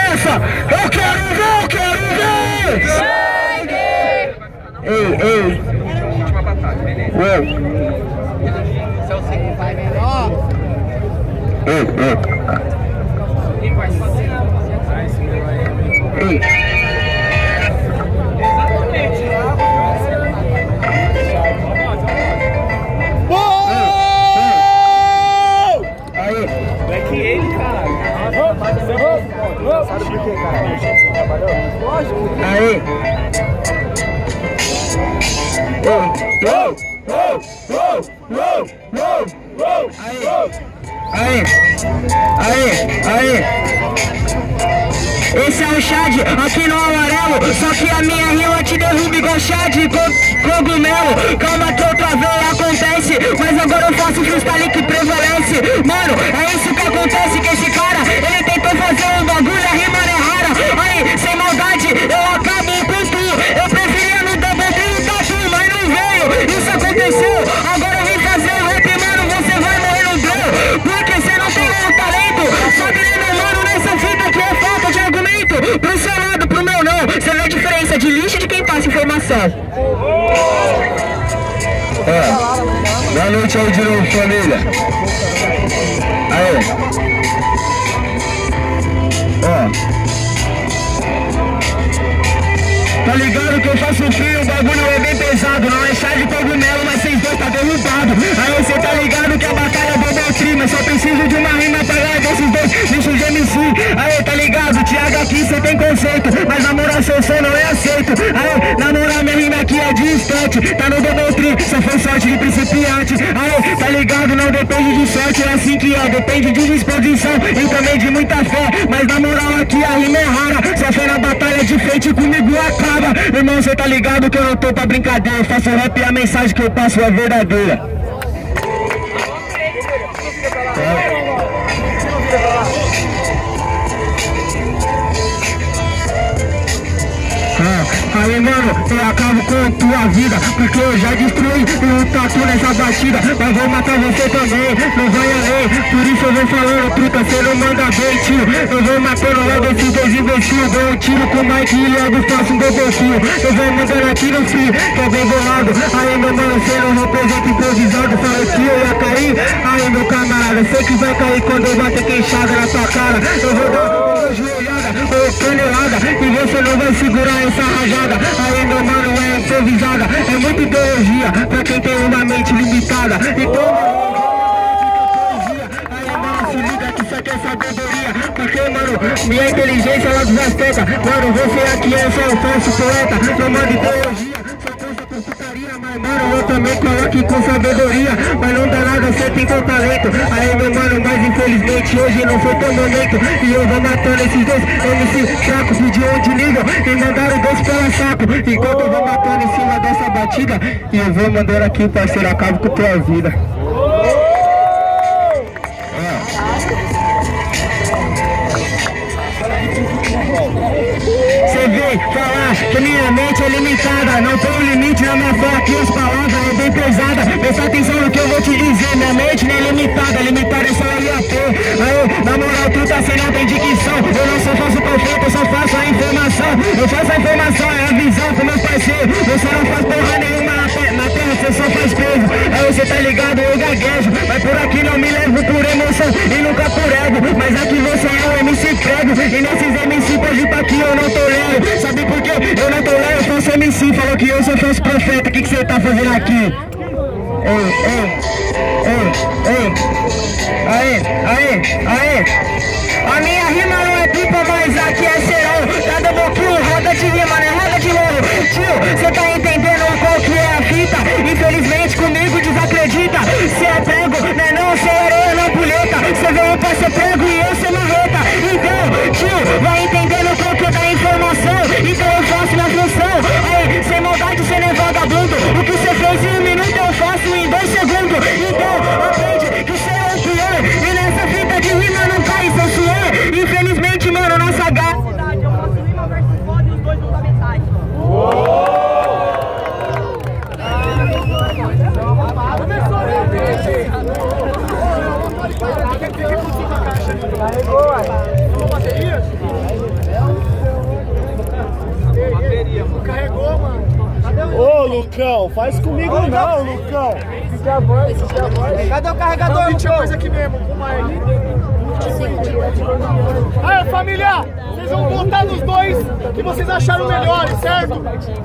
olha só, eu quero ver! Ei! Última batalha, beleza. Vai melhor. Quem vai fazer? Exatamente. É que ele, caralho. Sabe por quê, caralho? Aí! Aí! Esse é o Chad, aqui no amarelo. Só que a minha rima te derruba igual Chad cogumelo. Calma que outra vez acontece, mas agora eu faço freestyle que prevalece. Mano, é isso que acontece, que esse cara, ele tentou fazer um bagulho, a rima não é rara. Aí, sem maldade, eu acabo com tu. Eu preferia no double trio tatu, mas não veio. Isso aconteceu, agora eu vim fazer o rap, mano, você vai morrer no blow. Porque você não tem um talento. Sabe, né, meu mano, nessa fita que é falta de argumento. Pro seu lado, pro meu não. Você vê a diferença de lixo de quem passa informação. Boa noite aí de novo, família. Aí. Tá ligado que eu faço frio, o bagulho é bem pesado. Não é chá de cogumelo, mas vocês dois tá derrubado. Aí cê tá ligado que a batalha é double tree, mas só preciso de uma rima pra ganhar desses dois lixos de MC. Aí tá ligado, Thiago aqui cê tem conceito, mas na moral seu som não é aceito. Aí, na moral minha rima aqui é distante, tá no double tree, só foi sorte de principiante. Aí, tá ligado, não depende de sorte, é assim que é, depende de disposição e também de muita fé. Mas na moral aqui a rima é rara, só foi na batalha de frente comigo acaba. Irmão, cê tá ligado que eu não tô pra brincadeira, eu faço rap e a mensagem que eu passo é verdadeira. Aí mano, eu acabo com tua vida, porque eu já destruí um tatu nessa batida. Mas vou matar você também, não vai além. Por isso eu vou falando, truta, cê não manda bem, tio. Eu vou matando logo esses dois imbecil. Dou um tiro com o Mike e logo faço um dobofio. Eu vou mandando aqui no fio, que é bem bolado. Aí meu mano, cê não representa improvisado. Fala que eu ia cair, aí meu camarada, sei que vai cair quando eu bater queixada na tua cara. Eu vou dar uma joelhada ou canelada, e você não vai segurar essa rajada. Aí meu mano, é improvisada, é muita ideologia pra quem tem uma mente limitada. Então aí mano, se liga que isso aqui é sabedoria, porque mano, minha inteligência ela desastenta. Mano, você aqui é só um falso poeta, não manda ideologia, só pensa com putaria. Mas mano, eu também coloco com sabedoria, mas não dá nada, você tem teu talento. Aí meu mano, mas infelizmente hoje não foi teu momento, e eu vou matando esses dois MC fracos, pediu onde nível e mandaram dois pela saco. Enquanto eu vou matando em cima dessa batida, e eu vou mandando aqui, parceiro, acabo com tua vida. Você vem falar que minha mente é limitada, não tem limite na minha fé, aqui as palavras é bem pesada. Presta atenção no que eu vou te dizer, minha mente não é limitada, limitada é só IAP. Aí, na moral, tu tá sem nada de dicção, eu não só faço perfeito, eu só faço a informação. Eu faço a informação, é a visão com meu parceiro. Você não faz porra nenhuma na terra, você só faz peso. Aí você tá ligado, eu gaguejo, mas por aqui não me levo por emoção e nunca por ego. Mas aqui você é um MC prego, e nesses MC pode ir pra aqui eu não tolero. Sabe por quê? Eu não tolero, eu faço MC, falou que eu sou falso profeta, o que você tá fazendo aqui? Aí. A minha rima não é pipa, mas aqui é serão. Cada boquinho, roda de rima, né? Roda de novo. Tio, cê tá entendendo qual que é a fita? Infelizmente comigo desacredita. Cê é prego, né? Não, cê é areia, não puleta. Cê veio pra ser prego e eu ser marreta. Então, tio, vai entendendo qual que é da informação. Então eu faço minha função. Aí, sem maldade, cê não é vagabundo. O que cê fez em 1 minuto eu faço em 2 segundos. Então, aprende que cê é o pior. E nessa fita de rima não cai, seu suor. Infelizmente Lucão, faz comigo não, Lucão. Fica a voz. Cadê o carregador, Lucão? Tinha coisa aqui mesmo, com mais. Aí, família, vocês vão votar nos dois que vocês acharam melhores, certo?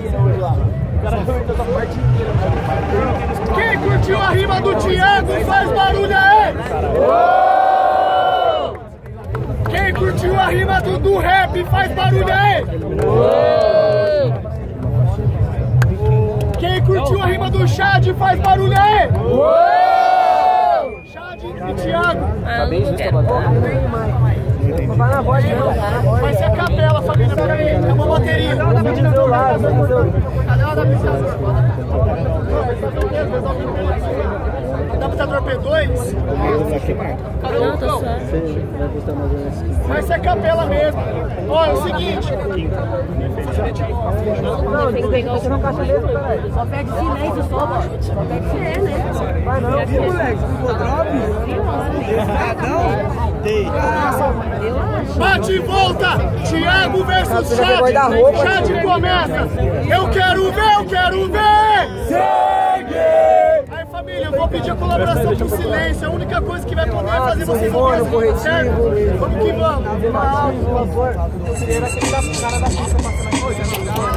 Quem curtiu a rima do Thiago faz barulho aí! Quem curtiu a rima do rap faz barulho aí! Quem curtiu a rima do Chad faz barulho aí! Chad e Thiago! Vai na voz, vai ser a capela, família, peraí, é uma bateria. Cadê o adaptador P2? Cadê o Lucão? Vai ser a capela mesmo. Ó, é o seguinte. Não, tem que pegar o seu caixa mesmo, caralho. Só pede silêncio, só, mano. Só pede silêncio, né? Vai não, viu, moleque? Ficou drop? Bate e volta! Thiago versus Chad! Chad começa! Eu quero ver! Segue! Aí, família, eu vou pedir a colaboração com silêncio. A única coisa que vai poder fazer vocês ouvirem, certo? Vamos que vamos! Por favor. Considera que tá com cara da pista passando a coisa.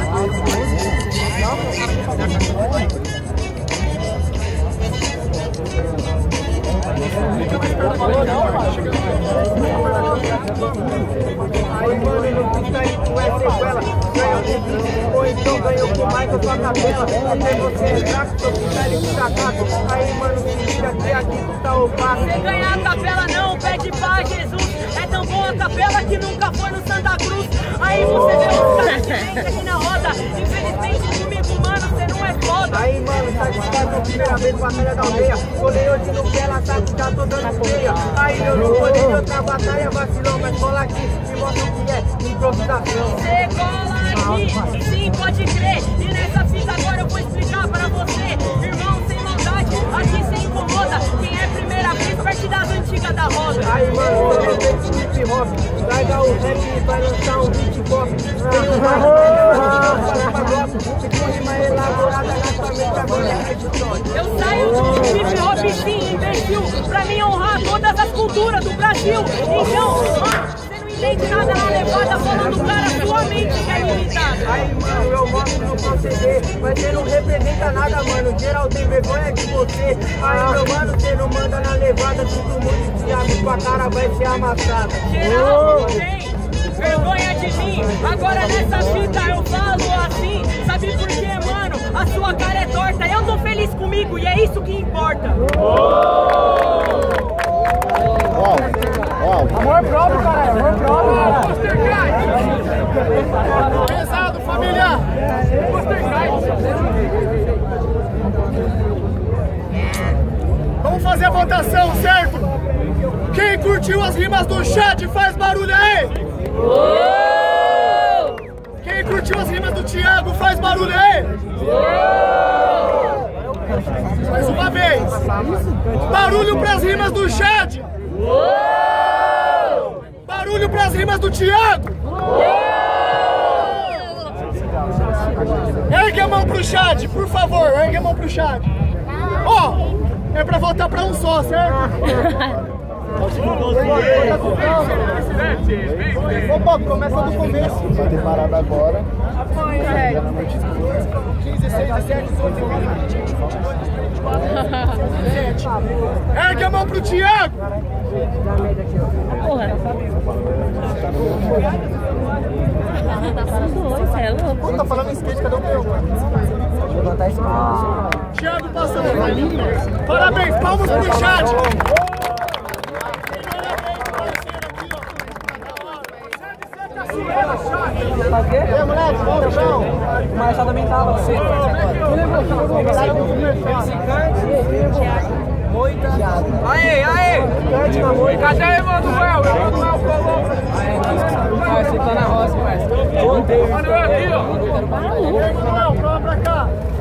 Fica mais perto do valor, não, aí, mano, no pica aí tu é sequela. Ganhou de 20, ou então ganhou com mais da tua capela. Até você entrar com teu pincel e sacato. Aí, mano, se liga que aqui tu tá opaco. Sem ganhar a capela não, pede pra Jesus. É tão boa a capela que nunca foi no Santa Cruz. Aí você vê os caras diferentes aqui na roda. Infelizmente comigo, mano, você não é foda. Aí, mano, tá de casa, primeira vez, batalha da aldeia. Colei hoje no que ela tá, que já tô dando feia. Aí, eu não colei em outra batalha, vacilão, mas cola aqui, me mostra o que é improvisação. Você cola aqui, sim, pode crer. E nessa fita agora eu vou explicar pra você. Irmão, sem maldade, aqui cê incomoda. Quem é primeira vez, parte das antigas da roda. Aí, mano, eu tenho hip hop. Larga o rap e vai lançar um beat pop. Tem um eu saio do hip hop sim, imbecil. Pra mim honrar todas as culturas do Brasil. Então, você não entende nada na levada. Falando cara, sua mente que é limitada. Aí, mano, eu mostro no proceder. Mas você não representa nada, mano. Geral tem vergonha de você. Aí, meu mano, você não manda na levada. Todo mundo te abre, tua cara vai ser amassada. Geral tem vergonha de mim. Agora nessa fita eu falo assim. Sabe por quê, mano? A sua cara é torta. Eu tô feliz comigo e é isso que importa. Amor próprio, cara. Amor próprio, cara. Pesado, família. Vamos fazer a votação, certo? Quem curtiu as rimas do Chad faz barulho aí. Quem curtiu as rimas do Thiago faz barulho aí. Mais uma vez. Barulho pras rimas do Chad. Barulho pras rimas do Thiago. Ergue a mão pro Chad, por favor. Ergue a mão pro Chad. Ó, é pra votar pra um só, certo? Opa, começa do começo. Vai ter parado agora. 15, 16, 17, 18, 19, 20, 22, 24, 27. Ergue a mão pro Thiago. Porra. Você é louco. Tá falando em skate, cadê o meu? Thiago passando. Parabéns, palmas pro Chad. Tá o quê? É, moleque, volta o chão. O Marechal também tava, você. Moita. Aê! Cadê o Emanuel? Colou. Você tá na roça, parceiro. Emanuel aqui, ó. Emanuel, cola pra cá.